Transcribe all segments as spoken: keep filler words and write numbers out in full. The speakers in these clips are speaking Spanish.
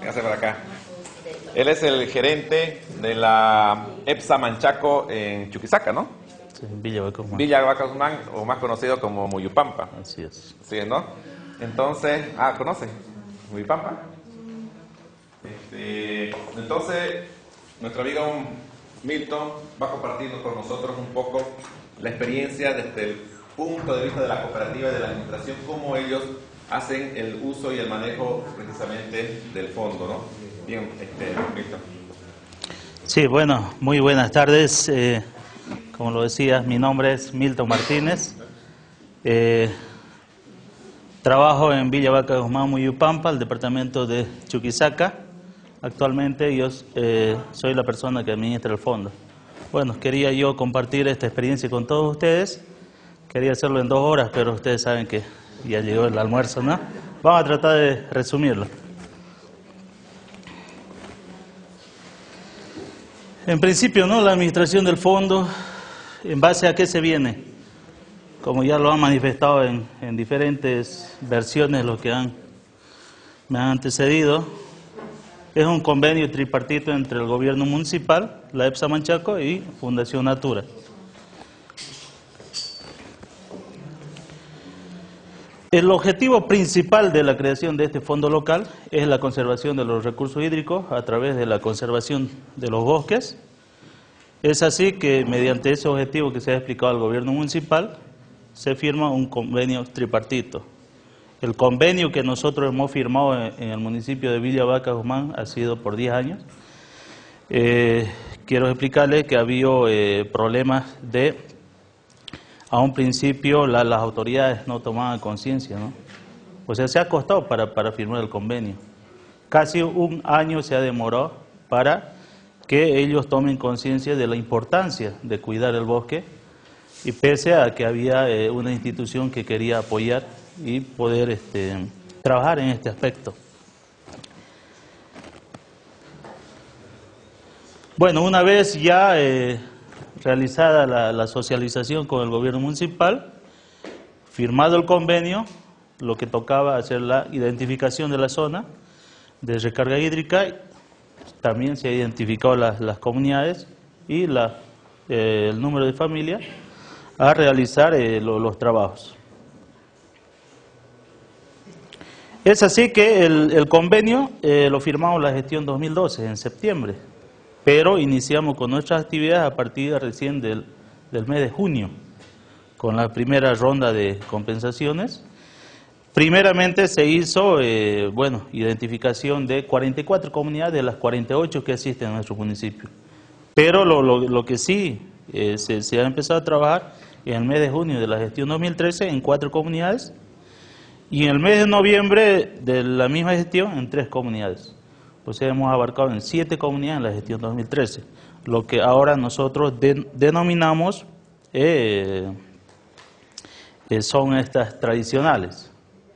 Véngase para acá. Él es el gerente de la EPSA Manchaco en Chuquisaca, ¿no? Sí, Villa Vaca Guzmán. Villa Vaca Guzmán, o más conocido como Muyupampa. Así es. Sí, ¿no? Entonces, ah, ¿conoce Muyupampa? Este, entonces, nuestro amigo Milton va a compartir con nosotros un poco la experiencia desde el punto de vista de la cooperativa y de la administración, cómo ellos hacen el uso y el manejo precisamente del fondo, ¿no? Bien, este, Milton. Sí, bueno, muy buenas tardes. Eh, como lo decías, mi nombre es Milton Martínez. Eh, trabajo en Villa Vaca Guzmán, Muyupampa, el departamento de Chuquisaca. Actualmente yo eh, soy la persona que administra el fondo. Bueno, quería yo compartir esta experiencia con todos ustedes. Quería hacerlo en dos horas, pero ustedes saben que ya llegó el almuerzo, ¿no? Vamos a tratar de resumirlo. En principio, ¿no? La administración del fondo, ¿en base a qué se viene? Como ya lo han manifestado en, en diferentes versiones los que han, me han antecedido, es un convenio tripartito entre el gobierno municipal, la EPSA Manchaco y Fundación Natura. El objetivo principal de la creación de este fondo local es la conservación de los recursos hídricos a través de la conservación de los bosques. Es así que mediante ese objetivo que se ha explicado al gobierno municipal, se firma un convenio tripartito. El convenio que nosotros hemos firmado en el municipio de Villa Vaca Guzmán ha sido por diez años. Eh, quiero explicarles que ha habido eh, problemas de... A un principio la, las autoridades no tomaban conciencia, ¿no? O sea, se ha costado para, para firmar el convenio. Casi un año se ha demorado para que ellos tomen conciencia de la importancia de cuidar el bosque, y pese a que había eh, una institución que quería apoyar y poder este, trabajar en este aspecto. Bueno, una vez ya... Eh, realizada la, la socialización con el gobierno municipal, firmado el convenio, lo que tocaba hacer la identificación de la zona de recarga hídrica, también se han identificado las, las comunidades y la, eh, el número de familias a realizar eh, lo, los trabajos. Es así que el, el convenio eh, lo firmamos la gestión dos mil doce, en septiembre. Pero iniciamos con nuestras actividades a partir recién del, del mes de junio, con la primera ronda de compensaciones. Primeramente se hizo, eh, bueno, identificación de cuarenta y cuatro comunidades de las cuarenta y ocho que existen en nuestro municipio. Pero lo, lo, lo que sí eh, se, se ha empezado a trabajar en el mes de junio de la gestión dos mil trece en cuatro comunidades y en el mes de noviembre de la misma gestión en tres comunidades. O sea, hemos abarcado en siete comunidades en la gestión dos mil trece, lo que ahora nosotros de, denominamos eh, eh, son estas tradicionales.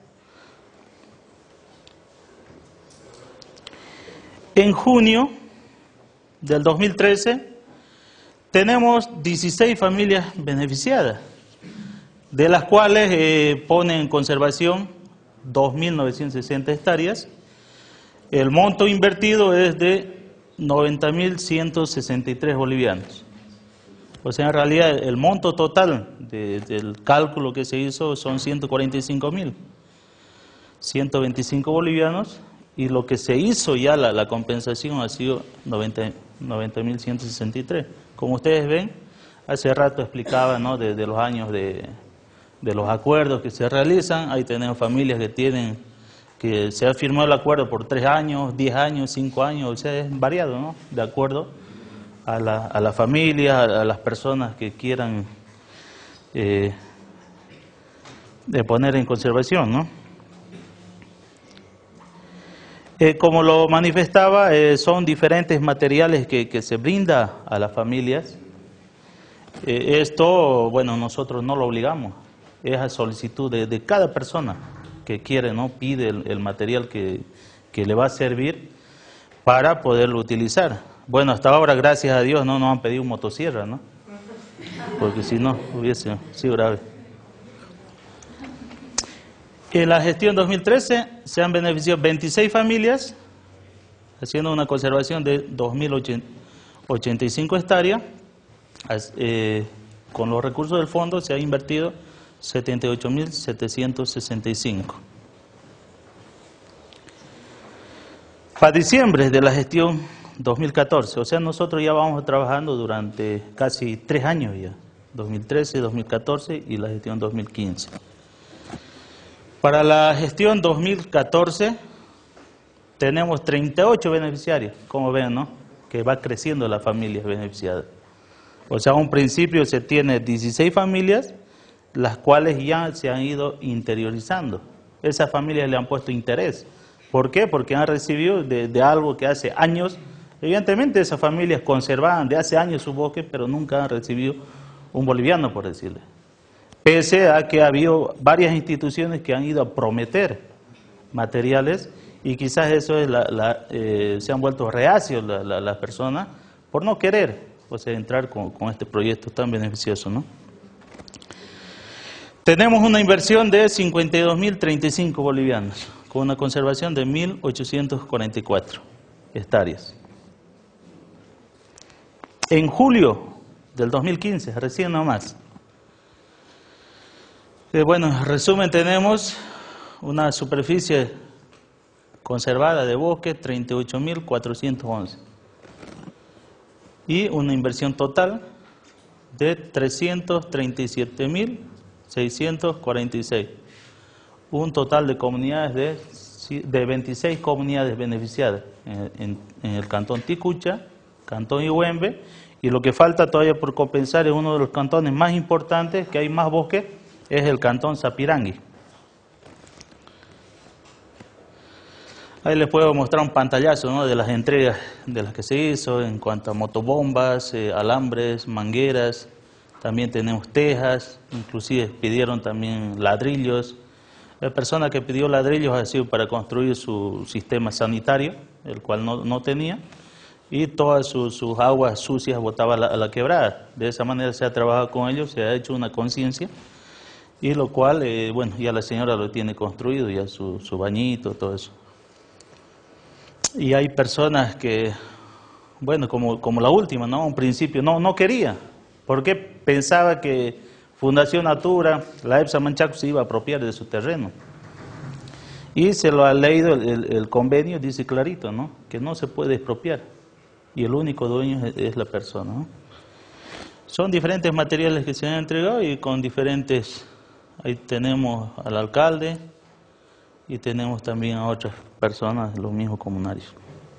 En junio del dos mil trece tenemos dieciséis familias beneficiadas, de las cuales eh, ponen en conservación dos mil novecientas sesenta hectáreas. El monto invertido es de noventa mil ciento sesenta y tres bolivianos. O sea, en realidad el monto total de, del cálculo que se hizo son ciento cuarenta y cinco mil ciento veinticinco bolivianos, y lo que se hizo ya, la, la compensación ha sido noventa mil ciento sesenta y tres. Como ustedes ven, hace rato explicaba, ¿no?, de, de los años de, de los acuerdos que se realizan. Ahí tenemos familias que tienen... que se ha firmado el acuerdo por tres años, diez años, cinco años, o sea, es variado, ¿no?, de acuerdo a la, a la familia, a, a las personas que quieran eh, de poner en conservación, ¿no? Eh, como lo manifestaba, eh, son diferentes materiales que, que se brinda a las familias. Eh, esto, bueno, nosotros no lo obligamos, es a solicitud de, de cada persona que quiere, ¿no?, pide el, el material que, que le va a servir para poderlo utilizar. Bueno, hasta ahora, gracias a Dios, no nos han pedido motosierra, ¿no? Porque si no, hubiese sido grave. En la gestión dos mil trece se han beneficiado veintiséis familias haciendo una conservación de dos mil ochenta y cinco hectáreas. Eh, con los recursos del fondo se ha invertido setenta y ocho mil setecientos sesenta y cinco. Para diciembre de la gestión dos mil catorce, o sea, nosotros ya vamos trabajando durante casi tres años ya, dos mil trece, dos mil catorce y la gestión dos mil quince. Para la gestión dos mil catorce tenemos treinta y ocho beneficiarios, como ven, ¿no? Que va creciendo las familias beneficiadas. O sea, a un principio se tiene dieciséis familias, las cuales ya se han ido interiorizando. Esas familias le han puesto interés. ¿Por qué? Porque han recibido de, de algo que hace años. Evidentemente esas familias conservaban de hace años su bosque, pero nunca han recibido un boliviano, por decirle. Pese a que ha habido varias instituciones que han ido a prometer materiales y quizás eso es la, la, eh, se han vuelto reacios las la, la personas por no querer, o sea, entrar con, con este proyecto tan beneficioso, ¿no? Tenemos una inversión de cincuenta y dos mil treinta y cinco bolivianos, con una conservación de mil ochocientos cuarenta y cuatro hectáreas. En julio del dos mil quince, recién nomás, eh, bueno, en resumen tenemos una superficie conservada de bosque treinta y ocho mil cuatrocientos once y una inversión total de trescientos treinta y siete mil seiscientos cuarenta y seis. Un total de comunidades de, de veintiséis comunidades beneficiadas en, en, en el cantón Ticucha, cantón Ihuembe, y lo que falta todavía por compensar es uno de los cantones más importantes, que hay más bosque, es el cantón Sapirangui. Ahí les puedo mostrar un pantallazo, ¿no?, de las entregas de las que se hizo en cuanto a motobombas, eh, alambres, mangueras, también tenemos tejas, inclusive pidieron también ladrillos. La persona que pidió ladrillos ha sido para construir su sistema sanitario, el cual no, no tenía, y todas sus, sus aguas sucias botaba a la, a la quebrada. De esa manera se ha trabajado con ellos, se ha hecho una conciencia, y lo cual, eh, bueno, ya la señora lo tiene construido, ya su, su bañito, todo eso. Y hay personas que, bueno, como, como la última, ¿no? Un principio no, no quería, porque pensaba que Fundación Natura, la EPSA Manchaco se iba a apropiar de su terreno. Y se lo ha leído el, el, el convenio, dice clarito, ¿no?, que no se puede expropiar. Y el único dueño es, es la persona, ¿no? Son diferentes materiales que se han entregado y con diferentes... Ahí tenemos al alcalde y tenemos también a otras personas, los mismos comunarios.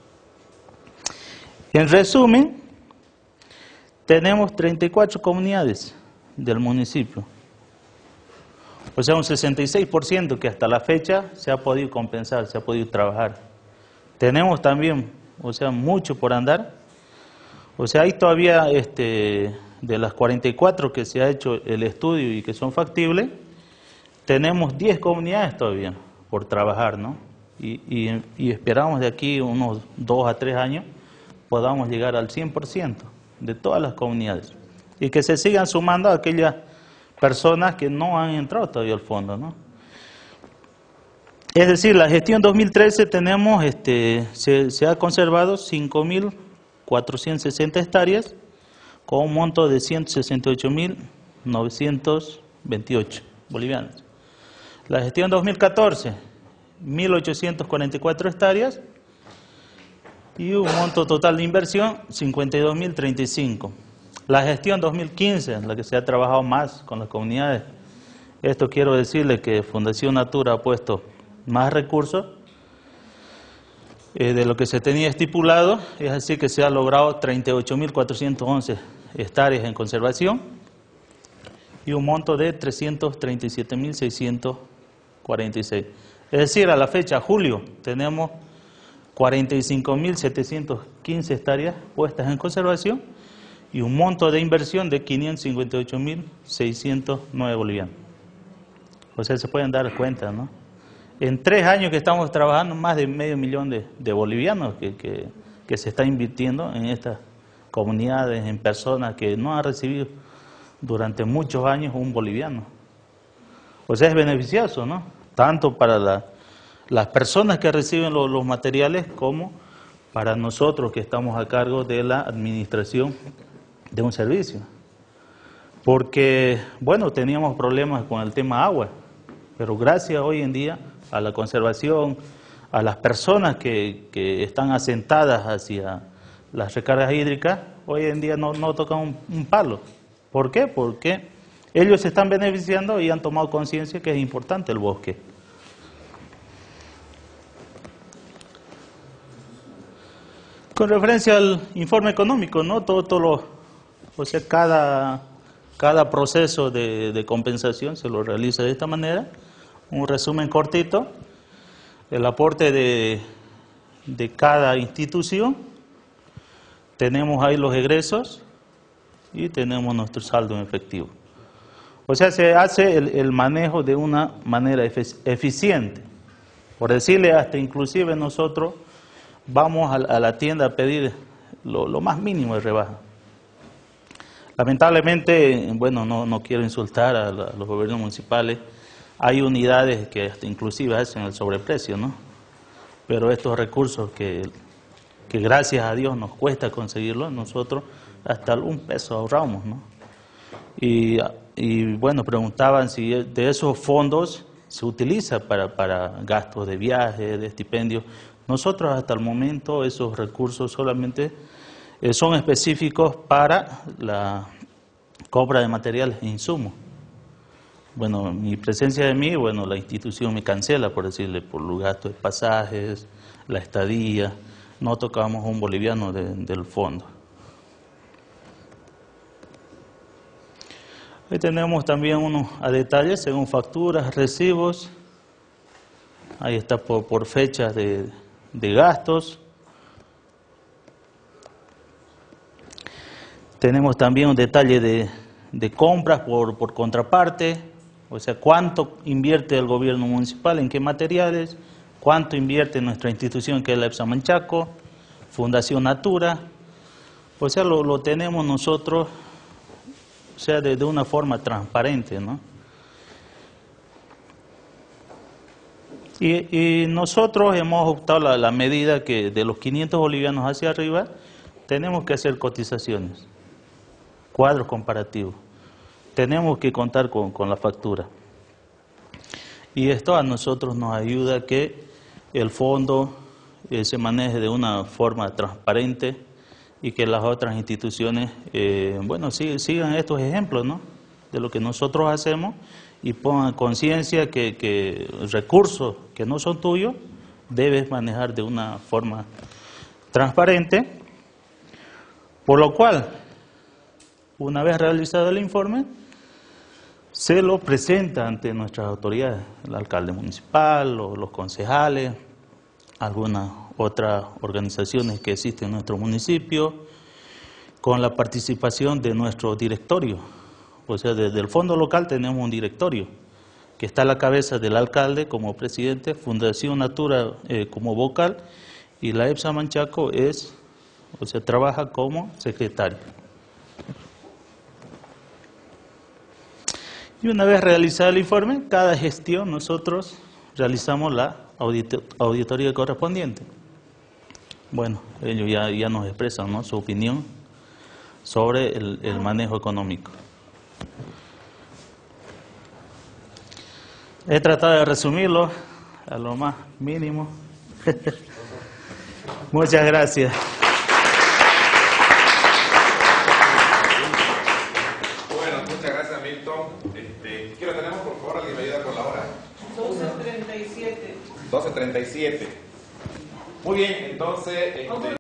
En resumen, tenemos treinta y cuatro comunidades del municipio. O sea, un sesenta y seis por ciento que hasta la fecha se ha podido compensar, se ha podido trabajar. Tenemos también, o sea, mucho por andar. O sea, hay todavía, este, de las cuarenta y cuatro que se ha hecho el estudio y que son factibles, tenemos diez comunidades todavía por trabajar, ¿no? Y, y, y esperamos de aquí unos dos a tres años podamos llegar al cien por ciento de todas las comunidades. Y que se sigan sumando a aquellas personas que no han entrado todavía al fondo, ¿no? Es decir, la gestión dos mil trece tenemos, este, se, se ha conservado cinco mil cuatrocientas sesenta hectáreas con un monto de ciento sesenta y ocho mil novecientos veintiocho bolivianos. La gestión dos mil catorce, mil ochocientas cuarenta y cuatro hectáreas y un monto total de inversión cincuenta y dos mil treinta y cinco. La gestión dos mil quince, en la que se ha trabajado más con las comunidades, esto quiero decirle que Fundación Natura ha puesto más recursos eh, de lo que se tenía estipulado, es así que se ha logrado treinta y ocho mil cuatrocientas once hectáreas en conservación y un monto de trescientos treinta y siete mil seiscientos cuarenta y seis. Es decir, a la fecha, julio, tenemos cuarenta y cinco mil setecientas quince hectáreas puestas en conservación y un monto de inversión de quinientos cincuenta y ocho mil seiscientos nueve bolivianos. O sea, se pueden dar cuenta, ¿no? En tres años que estamos trabajando, más de medio millón de, de bolivianos que, que, que se está invirtiendo en estas comunidades, en personas que no han recibido durante muchos años un boliviano. O sea, es beneficioso, ¿no? Tanto para la, las personas que reciben lo, los materiales como para nosotros que estamos a cargo de la administración de un servicio. Porque, bueno, teníamos problemas con el tema agua, pero gracias hoy en día a la conservación, a las personas que, que están asentadas hacia las recargas hídricas, hoy en día no, no tocan un, un palo. ¿Por qué? Porque ellos se están beneficiando y han tomado conciencia que es importante el bosque. Con referencia al informe económico, ¿no? Todo, todo lo, o sea, cada, cada proceso de, de compensación se lo realiza de esta manera. Un resumen cortito. El aporte de, de cada institución. Tenemos ahí los egresos y tenemos nuestro saldo en efectivo. O sea, se hace el, el manejo de una manera eficiente. Por decirle, hasta inclusive nosotros vamos a, a la tienda a pedir lo, lo más mínimo de rebaja. Lamentablemente, bueno, no, no quiero insultar a, la, a los gobiernos municipales. Hay unidades que hasta inclusive hacen el sobreprecio, ¿no? Pero estos recursos que, que gracias a Dios nos cuesta conseguirlos, nosotros hasta un peso ahorramos, ¿no? Y, y bueno, preguntaban si de esos fondos se utiliza para, para gastos de viaje, de estipendios. Nosotros hasta el momento esos recursos solamente eh, son específicos para la compra de materiales e insumos. Bueno, mi presencia de mí, bueno, la institución me cancela, por decirle, por los gastos de pasajes, la estadía, no tocamos un boliviano de, del fondo. Ahí tenemos también unos a detalles según facturas, recibos, ahí está por, por fechas de, de gastos. Tenemos también un detalle de, de compras por, por contraparte. O sea, cuánto invierte el gobierno municipal, en qué materiales, cuánto invierte nuestra institución que es la EPSA Manchaco, Fundación Natura. O sea, lo, lo tenemos nosotros, o sea, de, de una forma transparente, ¿no? Y, y nosotros hemos optado la, la medida que de los quinientos bolivianos hacia arriba, tenemos que hacer cotizaciones, cuadros comparativos. Tenemos que contar con, con la factura. Y esto a nosotros nos ayuda a que el fondo eh, se maneje de una forma transparente y que las otras instituciones, eh, bueno, sigan, sigan estos ejemplos, ¿no?, de lo que nosotros hacemos y pongan conciencia que, que recursos que no son tuyos debes manejar de una forma transparente, por lo cual, una vez realizado el informe, se lo presenta ante nuestras autoridades, el alcalde municipal, los, los concejales, algunas otras organizaciones que existen en nuestro municipio, con la participación de nuestro directorio. O sea, desde el fondo local tenemos un directorio que está a la cabeza del alcalde como presidente, Fundación Natura eh, como vocal y la EPSA Manchaco es, o sea, trabaja como secretario. Y una vez realizado el informe, cada gestión nosotros realizamos la audit auditoría correspondiente. Bueno, ellos ya, ya nos expresan, ¿no?, su opinión sobre el, el manejo económico. He tratado de resumirlo a lo más mínimo. Muchas gracias. doce treinta y siete. Muy bien, entonces... Este